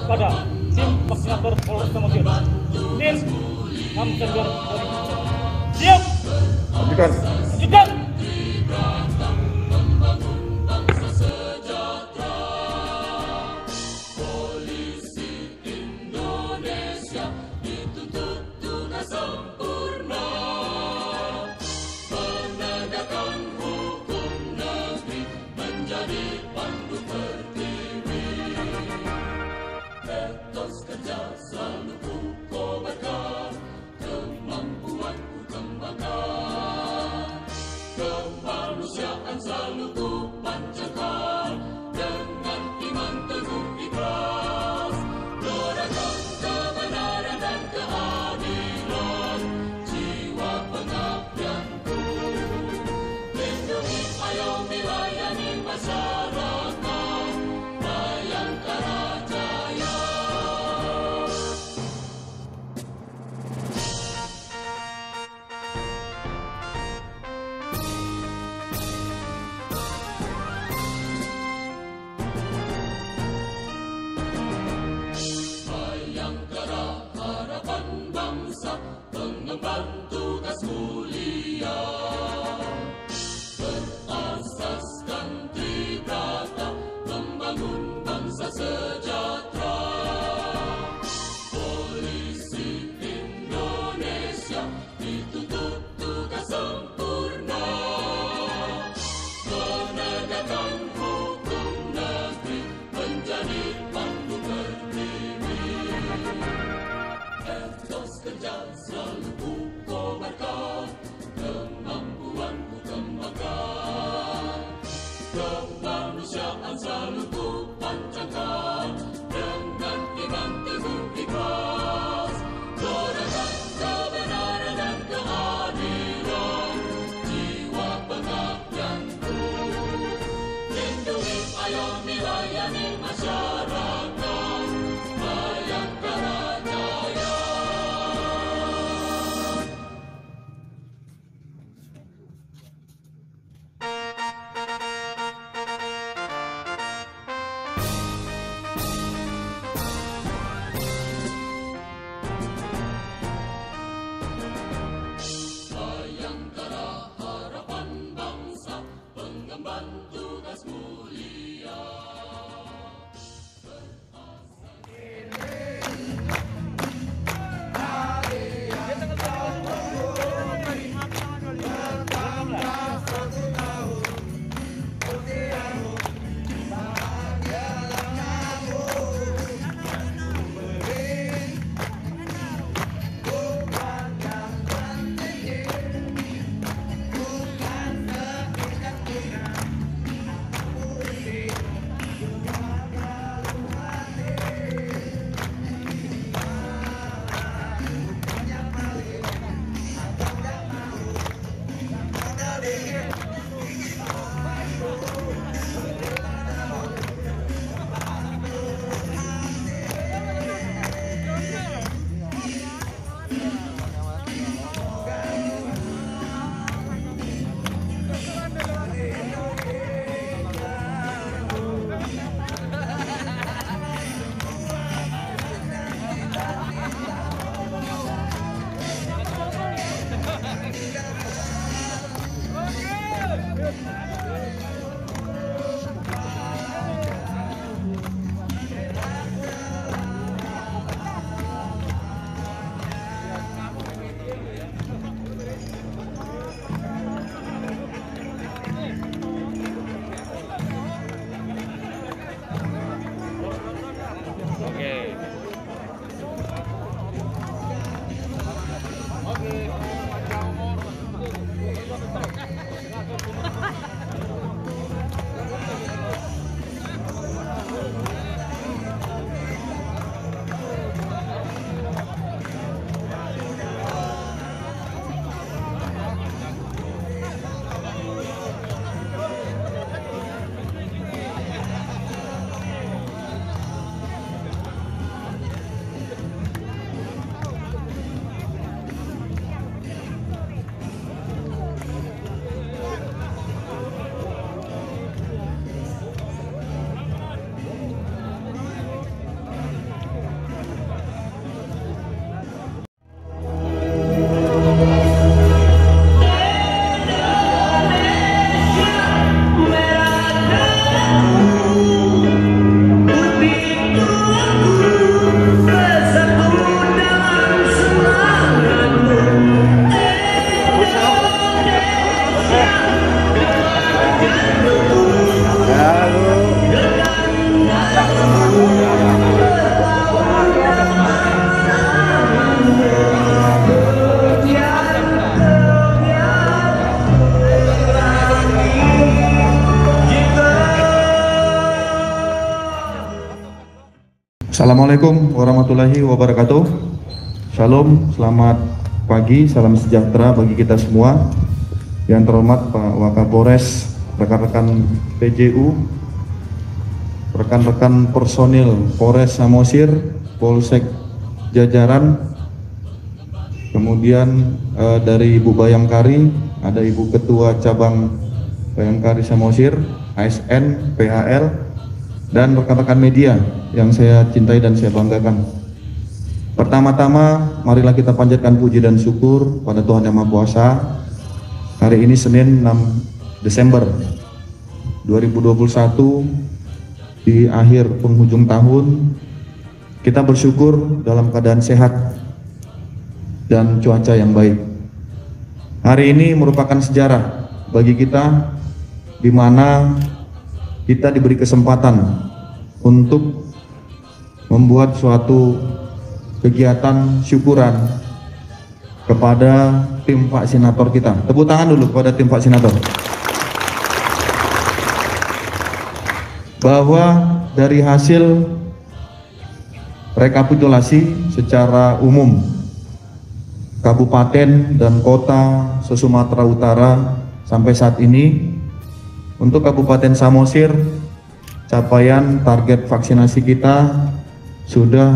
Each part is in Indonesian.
pada tim vaksinator Polres Samosir. Tim 69 dari siap. Lanjutkan. Lanjutkan. Kemanusiaan selalu ku panjatkan dengan iman teguh ikhlas, gerakan kebenaran dan keadilan, jiwa pengabdianku. Lindungi, ayomi, layani masyarakat Bayangkara Jaya. Assalamualaikum warahmatullahi wabarakatuh. Shalom, selamat pagi, salam sejahtera bagi kita semua. Yang terhormat Pak Wakapolres, rekan-rekan PJU, rekan-rekan personil Polres Samosir, Polsek jajaran, kemudian dari Ibu Bayangkari, ada Ibu Ketua Cabang Bayangkari Samosir, ASN, PHL, dan rekan-rekan media yang saya cintai dan saya banggakan. Pertama-tama, marilah kita panjatkan puji dan syukur pada Tuhan Yang Maha Kuasa. Hari ini Senin 6 Desember 2021, di akhir penghujung tahun, kita bersyukur dalam keadaan sehat dan cuaca yang baik. Hari ini merupakan sejarah bagi kita, di mana kita diberi kesempatan untuk membuat suatu kegiatan syukuran kepada tim vaksinator kita. Tepuk tangan dulu kepada tim vaksinator. Bahwa dari hasil rekapitulasi secara umum kabupaten dan kota se-Sumatera Utara sampai saat ini, untuk Kabupaten Samosir, capaian target vaksinasi kita sudah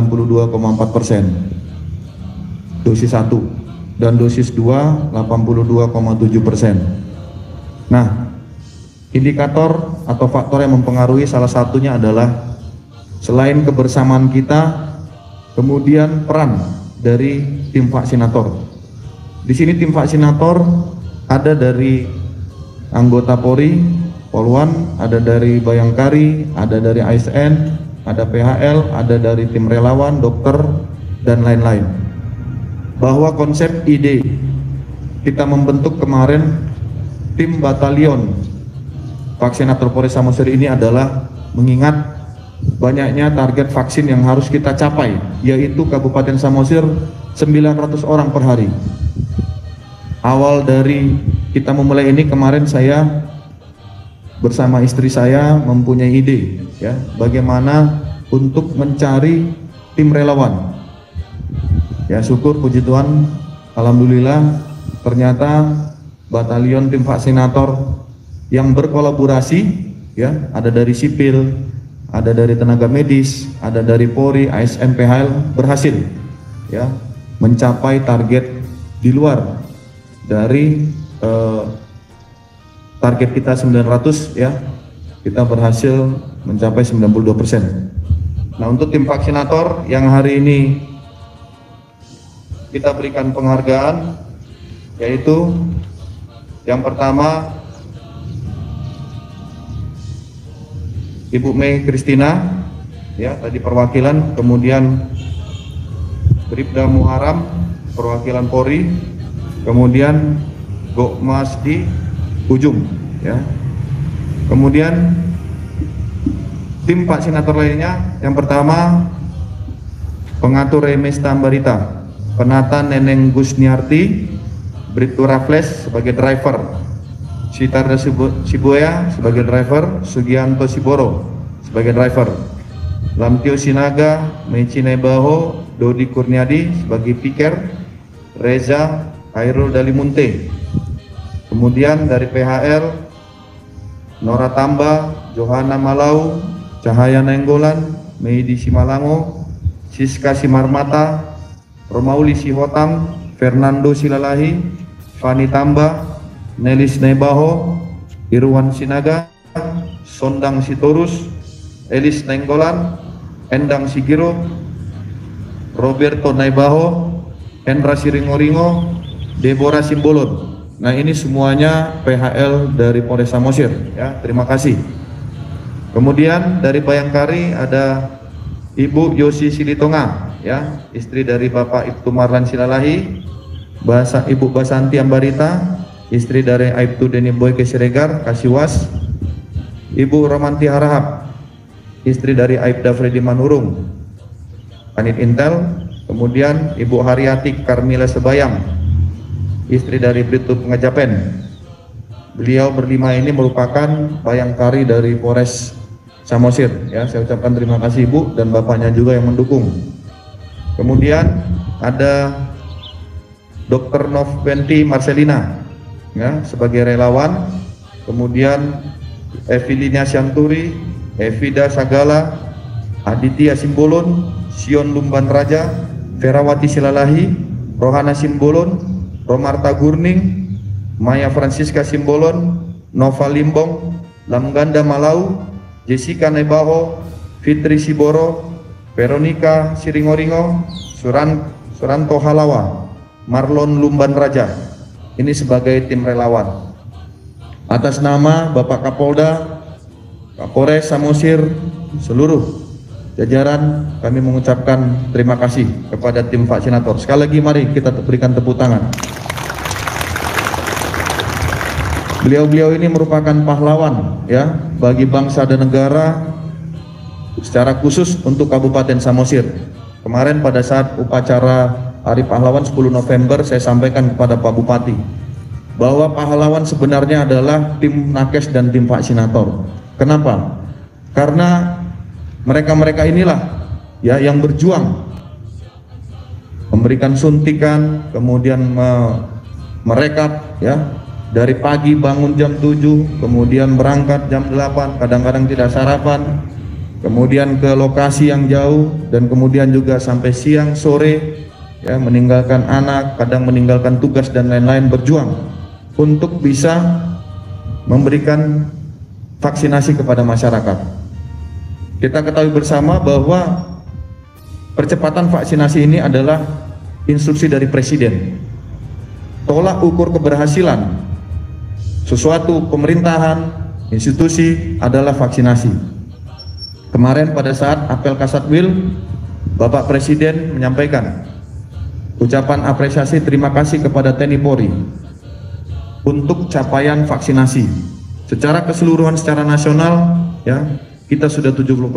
92,4%, dosis 1, dan dosis 2 82,7%. Nah, indikator atau faktor yang mempengaruhi salah satunya adalah selain kebersamaan kita, kemudian peran dari tim vaksinator. Di sini tim vaksinator ada dari anggota Polri, Polwan, ada dari Bayangkari, ada dari ASN, ada PHL, ada dari tim relawan, dokter, dan lain-lain. Bahwa konsep ide kita membentuk kemarin tim batalion vaksinator Polres Samosir ini adalah mengingat banyaknya target vaksin yang harus kita capai, yaitu Kabupaten Samosir 900 orang per hari. Awal dari kita memulai ini kemarin, saya bersama istri saya mempunyai ide, ya, bagaimana untuk mencari tim relawan. Ya, syukur puji Tuhan, alhamdulillah ternyata batalion tim vaksinator yang berkolaborasi, ya, ada dari sipil, ada dari tenaga medis, ada dari Polri, ASN, PHL, berhasil, ya, mencapai target di luar dari target kita 900, ya, kita berhasil mencapai 92%. Nah, untuk tim vaksinator yang hari ini kita berikan penghargaan, yaitu yang pertama Ibu Mei Kristina, ya, tadi perwakilan, kemudian Bribda Muharam perwakilan Polri, kemudian Gokmas di ujung, ya. Kemudian tim vaksinator lainnya, yang pertama pengatur Remes Tambarita, penata Neneng Gusniarti, Bribtu Raffles sebagai driver, Sitarda Siboya sebagai driver, Sugianto Siboro sebagai driver, Lamtio Sinaga, Meci Nebaho, Dodi Kurniadi sebagai piker, Reza Khairul Dalimunte. Kemudian dari PHL, Nora Tamba, Johanna Malau, Cahaya Nenggolan, Meidi Simalango, Siska Simarmata, Romauli Sihotam, Fernando Silalahi, Fani Tamba, Nelis Nebaho, Irwan Sinaga, Sondang Sitorus, Elis Nenggolan, Endang Sigiro, Roberto Naibaho, Hendra Siringoringo, Deborah Simbolon. Nah, ini semuanya PHL dari Polres Samosir, ya. Terima kasih. Kemudian dari Bayangkari ada Ibu Yosi Silitonga, ya, istri dari Bapak Ibtu Marlan Silalahi, Ibu Basanti Ambarita, istri dari Aibtu Deni Boy Kesiregar Kasiwas, Ibu Romanti Harahap, istri dari Aibda Freddy Manurung, Kanit Intel. Kemudian Ibu Haryati Karmila Sebayang, istri dari Bribtu Pengejapen. Beliau berlima ini merupakan Bayangkari dari Polres Samosir, ya saya ucapkan terima kasih Ibu dan Bapaknya juga yang mendukung. Kemudian ada Dr. Noventi Marcelina, ya sebagai relawan. Kemudian Evelina Syanturi, Evida Sagala, Aditya Simbolon, Sion Lumban Raja, Ferawati Silalahi, Rohana Simbolon, Romarta Gurning, Maya Francisca Simbolon, Nova Limbong, Lamganda Malau, Jessica Nebaho, Fitri Siboro, Veronica Siringoringo, Suranto Halawa, Marlon Lumban Raja. Ini sebagai tim relawan. Atas nama Bapak Kapolda, Kapolres Samosir, seluruh jajaran kami mengucapkan terima kasih kepada tim vaksinator. Sekali lagi mari kita berikan tepuk tangan. Beliau-beliau ini merupakan pahlawan ya bagi bangsa dan negara, secara khusus untuk Kabupaten Samosir. Kemarin pada saat upacara Hari Pahlawan 10 November saya sampaikan kepada Pak Bupati bahwa pahlawan sebenarnya adalah tim nakes dan tim vaksinator. Kenapa? Karena mereka-mereka inilah ya yang berjuang memberikan suntikan, kemudian merekap ya dari pagi bangun jam 7, kemudian berangkat jam 8, kadang-kadang tidak sarapan, kemudian ke lokasi yang jauh, dan kemudian juga sampai siang sore ya meninggalkan anak, kadang meninggalkan tugas dan lain-lain, berjuang untuk bisa memberikan vaksinasi kepada masyarakat. Kita ketahui bersama bahwa percepatan vaksinasi ini adalah instruksi dari Presiden. Tolak ukur keberhasilan sesuatu pemerintahan, institusi adalah vaksinasi. Kemarin pada saat apel Kasatwil, Bapak Presiden menyampaikan ucapan apresiasi terima kasih kepada TNI Polri untuk capaian vaksinasi. Secara keseluruhan secara nasional ya kita sudah 70%.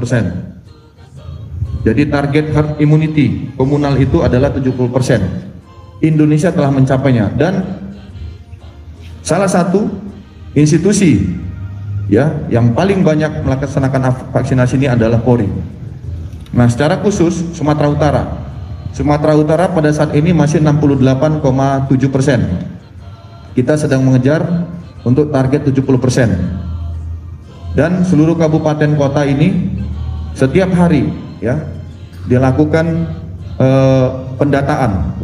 Jadi target herd immunity komunal itu adalah 70%. Indonesia telah mencapainya, dan salah satu institusi ya yang paling banyak melaksanakan vaksinasi ini adalah Polri. Nah, secara khusus Sumatera Utara. Sumatera Utara pada saat ini masih 68,7%. Kita sedang mengejar untuk target 70%. Dan seluruh kabupaten kota ini setiap hari ya dilakukan pendataan.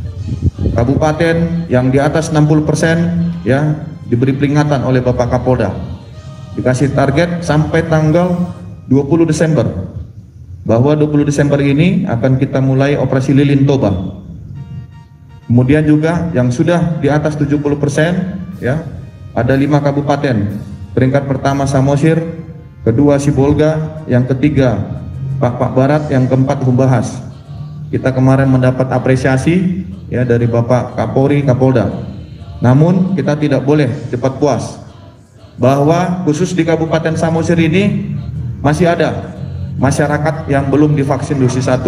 Kabupaten yang di atas 60% ya diberi peringatan oleh Bapak Kapolda, dikasih target sampai tanggal 20 Desember bahwa 20 Desember ini akan kita mulai operasi lilin toba. Kemudian juga yang sudah di atas 70% ya ada 5 kabupaten. Peringkat pertama Samosir, kedua Sibolga, yang ketiga Pak Barat, yang keempat Humbahas. Kita kemarin mendapat apresiasi ya dari Bapak Kapolri, Kapolda. Namun kita tidak boleh cepat puas bahwa khusus di Kabupaten Samosir ini masih ada masyarakat yang belum divaksin dosis 1.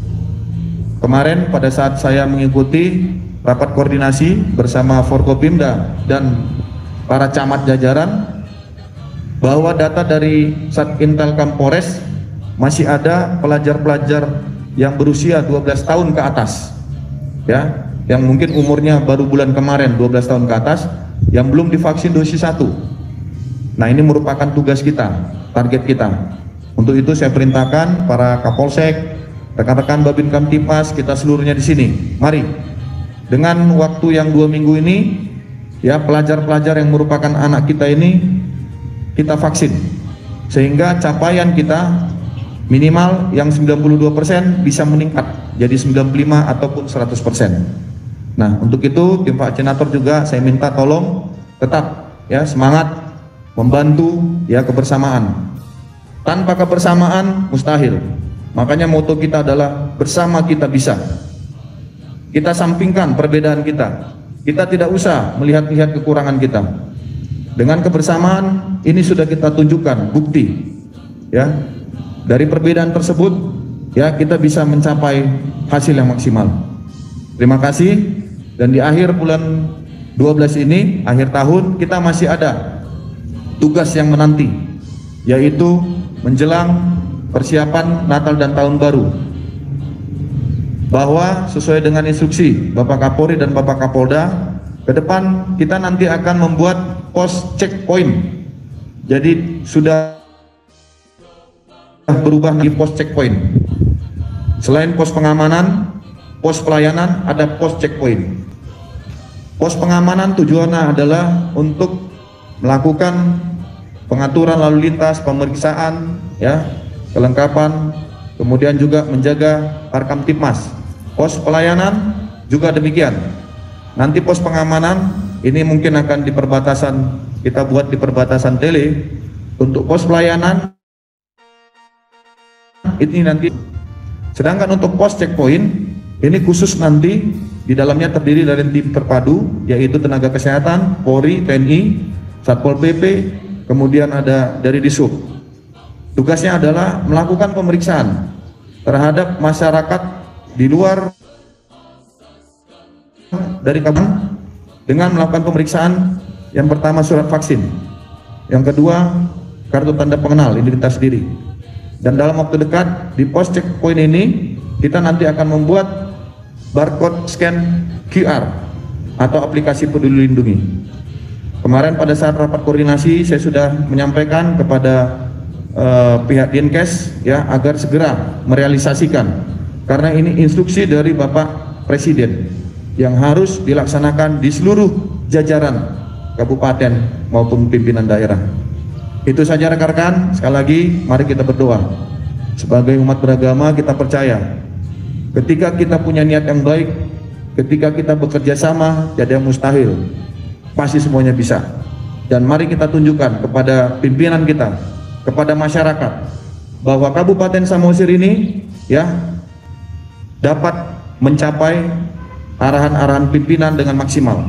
Kemarin pada saat saya mengikuti rapat koordinasi bersama Forkopimda dan para camat jajaran, bahwa data dari Satintel Polres masih ada pelajar-pelajar yang berusia 12 tahun ke atas ya, yang mungkin umurnya baru bulan kemarin 12 tahun ke atas, yang belum divaksin dosis 1. Nah, ini merupakan tugas kita, target kita. Untuk itu saya perintahkan para Kapolsek, rekan-rekan Babin Kamtipas, kita seluruhnya di sini. Mari dengan waktu yang 2 minggu ini ya, pelajar-pelajar yang merupakan anak kita ini kita vaksin, sehingga capaian kita minimal yang 92% bisa meningkat jadi 95 ataupun 100%. Nah, untuk itu tim vaksinator juga saya minta tolong tetap ya semangat membantu ya kebersamaan. Tanpa kebersamaan mustahil. Makanya moto kita adalah bersama kita bisa. Kita sampingkan perbedaan kita. Kita tidak usah melihat-lihat kekurangan kita. Dengan kebersamaan ini sudah kita tunjukkan bukti ya. Dari perbedaan tersebut ya kita bisa mencapai hasil yang maksimal. Terima kasih, dan di akhir bulan 12 ini, akhir tahun, kita masih ada tugas yang menanti, yaitu menjelang persiapan Natal dan Tahun Baru, bahwa sesuai dengan instruksi Bapak Kapolri dan Bapak Kapolda, ke depan kita nanti akan membuat pos checkpoint. Jadi sudah berubah di pos checkpoint. Selain pos pengamanan, pos pelayanan, ada pos checkpoint. Pos pengamanan tujuannya adalah untuk melakukan pengaturan lalu lintas, pemeriksaan, ya, kelengkapan, kemudian juga menjaga Harkamtipmas. Pos pelayanan juga demikian. Nanti pos pengamanan ini mungkin akan di perbatasan, kita buat di perbatasan tele. Untuk pos pelayanan ini nanti, sedangkan untuk pos checkpoint ini khusus nanti di dalamnya terdiri dari tim terpadu, yaitu tenaga kesehatan, Polri, TNI, Satpol PP, kemudian ada dari Disub. Tugasnya adalah melakukan pemeriksaan terhadap masyarakat di luar dari kabupaten dengan melakukan pemeriksaan. Yang pertama surat vaksin, yang kedua kartu tanda pengenal identitas diri. Dan dalam waktu dekat di pos checkpoint ini kita nanti akan membuat barcode scan QR atau aplikasi Peduli Lindungi. Kemarin pada saat rapat koordinasi saya sudah menyampaikan kepada pihak Dinkes, ya, agar segera merealisasikan, karena ini instruksi dari Bapak Presiden yang harus dilaksanakan di seluruh jajaran kabupaten maupun pimpinan daerah. Itu saja rekan-rekan, sekali lagi mari kita berdoa. Sebagai umat beragama kita percaya ketika kita punya niat yang baik, ketika kita bekerja sama, tidak ada yang mustahil, pasti semuanya bisa. Dan mari kita tunjukkan kepada pimpinan kita, kepada masyarakat, bahwa Kabupaten Samosir ini, ya, dapat mencapai arahan-arahan pimpinan dengan maksimal.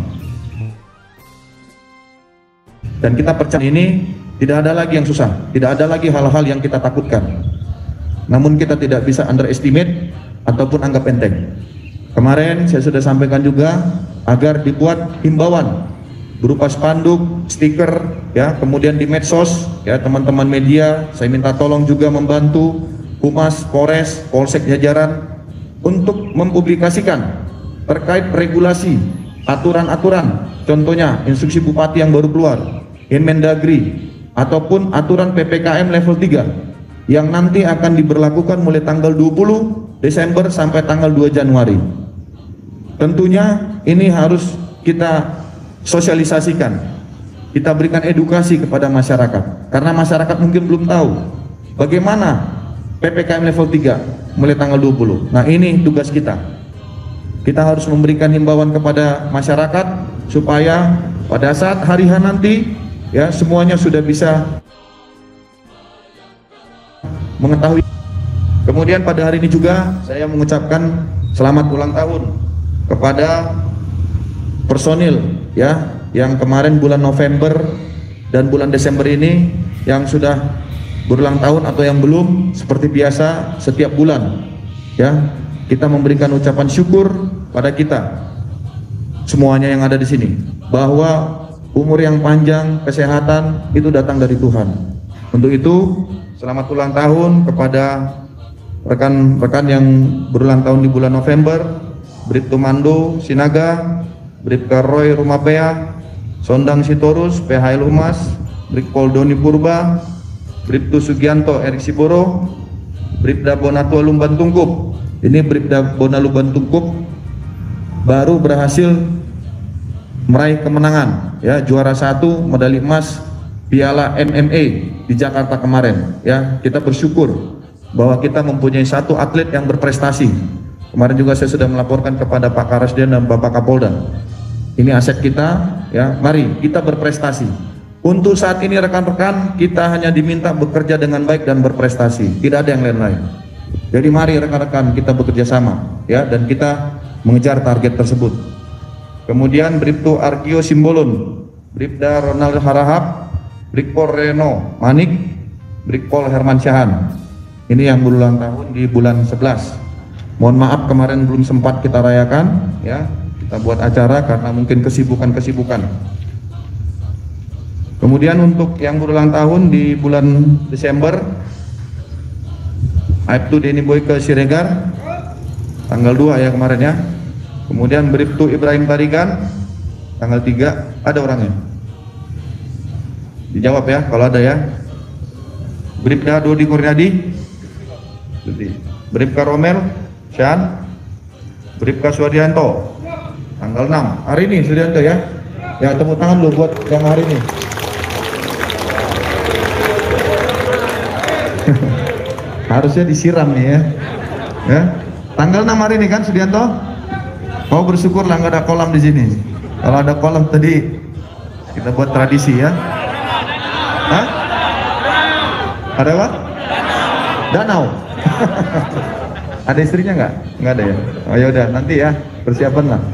Dan kita percaya ini tidak ada lagi yang susah, tidak ada lagi hal-hal yang kita takutkan. Namun kita tidak bisa underestimate ataupun anggap enteng. Kemarin saya sudah sampaikan juga agar dibuat himbauan berupa spanduk, stiker, ya, kemudian di medsos, ya, teman-teman media, saya minta tolong juga membantu Humas, Polres, Polsek jajaran untuk mempublikasikan terkait regulasi, aturan-aturan, contohnya instruksi Bupati yang baru keluar, Inmendagri, ataupun aturan PPKM level 3 yang nanti akan diberlakukan mulai tanggal 20 Desember sampai tanggal 2 Januari. Tentunya ini harus kita sosialisasikan, kita berikan edukasi kepada masyarakat, karena masyarakat mungkin belum tahu bagaimana PPKM level 3 mulai tanggal 20. Nah, ini tugas kita. Kita harus memberikan himbauan kepada masyarakat supaya pada saat hari H nanti, ya, semuanya sudah bisa mengetahui. Kemudian pada hari ini juga saya mengucapkan selamat ulang tahun kepada personil, ya, yang kemarin bulan November dan bulan Desember ini yang sudah berulang tahun atau yang belum. Seperti biasa setiap bulan, ya, kita memberikan ucapan syukur pada kita semuanya yang ada di sini, bahwa umur yang panjang, kesehatan itu datang dari Tuhan. Untuk itu selamat ulang tahun kepada rekan-rekan yang berulang tahun di bulan November, Bribtu Mando Sinaga, Bribka Roy Rumapea, Sondang Sitorus PHL Humas, Brigpol Doni Purba, Bribtu Sugianto Erik Siboro, Bribda Bonatua Lumban Tungkup. Ini Bribda Bona Lumban Tungkup baru berhasil meraih kemenangan, ya, juara 1 medali emas Piala MMA di Jakarta kemarin, ya. Kita bersyukur bahwa kita mempunyai satu atlet yang berprestasi. Kemarin juga saya sudah melaporkan kepada Pak Karasdian dan Bapak Kapolda. Ini aset kita, ya. Mari kita berprestasi. Untuk saat ini rekan-rekan, kita hanya diminta bekerja dengan baik dan berprestasi, tidak ada yang lain-lain. Jadi mari rekan-rekan kita bekerja sama, ya, dan kita mengejar target tersebut. Kemudian Bribtu Argio Simbolon, Bribda Ronald Harahap, Brigpol Reno Manik, Brigpol Herman Syahan. Ini yang berulang tahun di bulan 11. Mohon maaf kemarin belum sempat kita rayakan, ya. Kita buat acara karena mungkin kesibukan-kesibukan. Kemudian untuk yang berulang tahun di bulan Desember, Aibtu Denny Boyke Siregar tanggal 2 ya kemarin ya. Kemudian Bribtu Ibrahim Tarigan tanggal 3, ada orangnya? Dijawab ya kalau ada ya. Bribda Dodi Kurniadi, Bribka Romel Syan, Bribka Suadianto tanggal 6 hari ini. Suadianto ya. Ya, tepuk tangan lu buat yang hari ini. Harusnya disiram nih ya. Ya. Tanggal 6 hari ini kan Sudianto? Mau bersyukur lah nggak ada kolam di sini. Kalau ada kolam tadi kita buat tradisi ya. Hah? Ada apa? Danau. Ada istrinya nggak? Nggak ada ya. Oh ya udah nanti ya persiapan lah.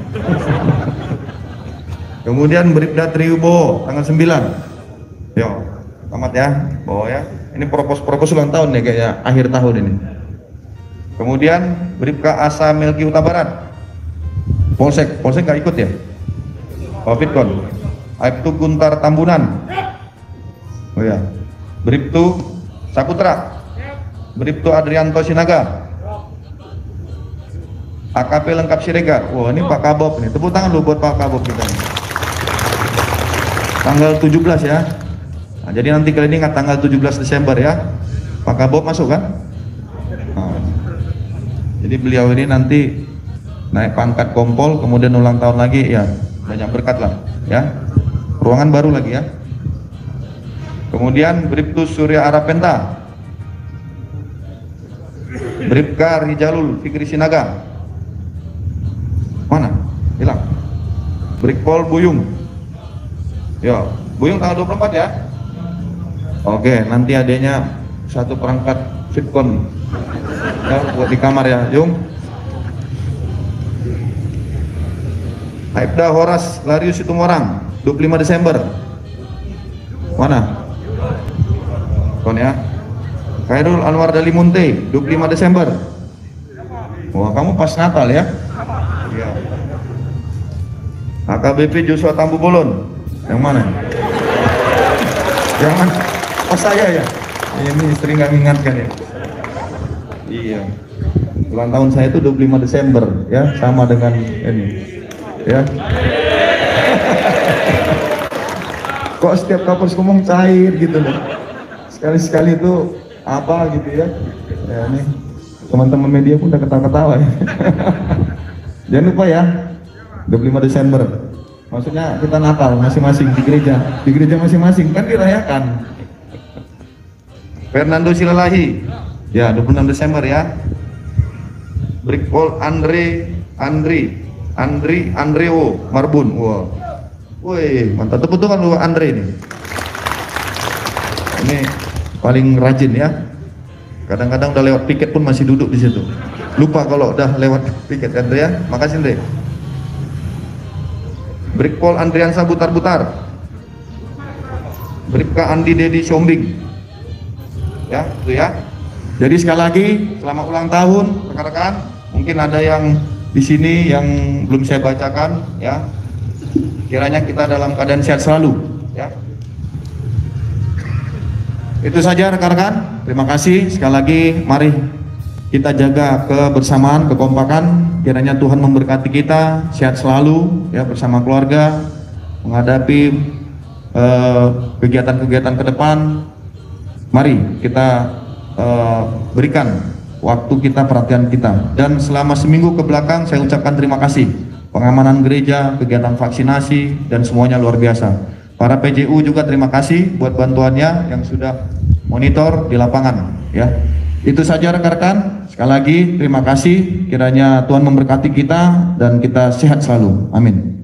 Kemudian Bribda Triubo tanggal 9. Yo, selamat ya, bawa ya. Ini propos ulang tahun ya kayak akhir tahun ini. Kemudian Bribka Asa Melki Huta Barat. Polsek nggak ikut ya? Covidcon. Aibtu Guntar Tambunan. Oh ya. Bribtu Saputra. Bribtu Adrianto Sinaga. AKP lengkap Siregar. Wah, ini Pak Kabob nih. Tepuk tangan lu buat Pak Kabob kita nih. Tanggal 17 ya. Nah, jadi nanti kali ini ingat tanggal 17 Desember ya. Pak Kabob masuk kan? Nah, jadi beliau ini nanti naik pangkat kompol, kemudian ulang tahun lagi ya, banyak berkat lah ya. Ruangan baru lagi ya. Kemudian Bribtu Surya Arapenta, Bribka Rijalul Fikri Sinaga, mana? Hilang. Brigpol Buyung. Ya, Buyung tanggal 24 ya. Oke, nanti adanya satu perangkat Fitcon ya, buat di kamar ya, Yung. Aibda Horas Larius Situmorang 25 Desember. Mana? Kon ya. Khairul Anwar Dali Munte 25 Desember. Wah, kamu pas Natal ya? Iya. AKBP Joshua Tambu Bolon. Yang mana? Yang mana? Oh saya ya. Ini istri nggak mengingatkan ya. Iya. Ulang tahun saya itu 25 Desember ya, sama dengan ini. Ya. Kok setiap kapus ngomong cair gitu loh. Sekali-sekali itu apa gitu ya. Ya ini teman-teman media pun udah ketawa-ketawa ya. Jangan lupa ya. 25 Desember. Maksudnya kita Natal masing-masing di gereja masing-masing kan dirayakan. Fernando Silalahi, ya 26 Desember ya. Brigpol Andreo Marbun, wah, woi mantap, tepuk tangan lu Andre ini. Ini paling rajin ya. Kadang-kadang udah lewat piket pun masih duduk di situ. Lupa kalau udah lewat piket Andre ya. Makasih Andre. Brigpol Andriansa Butar-Butar, Bribka Andi Dedi Sombing, ya itu ya. Jadi sekali lagi selamat ulang tahun rekan-rekan. Mungkin ada yang di sini yang belum saya bacakan ya. Kiranya kita dalam keadaan sehat selalu ya. Itu saja rekan-rekan. Terima kasih sekali lagi. Mari kita jaga kebersamaan, kekompakan. Kiranya Tuhan memberkati kita sehat selalu ya bersama keluarga menghadapi kegiatan-kegiatan ke depan. Mari kita berikan waktu kita, perhatian kita. Dan selama seminggu ke belakang saya ucapkan terima kasih. Pengamanan gereja, kegiatan vaksinasi dan semuanya luar biasa. Para PJU juga terima kasih buat bantuannya yang sudah monitor di lapangan ya. Itu saja rekan-rekan. Sekali lagi terima kasih. Kiranya Tuhan memberkati kita dan kita sehat selalu. Amin.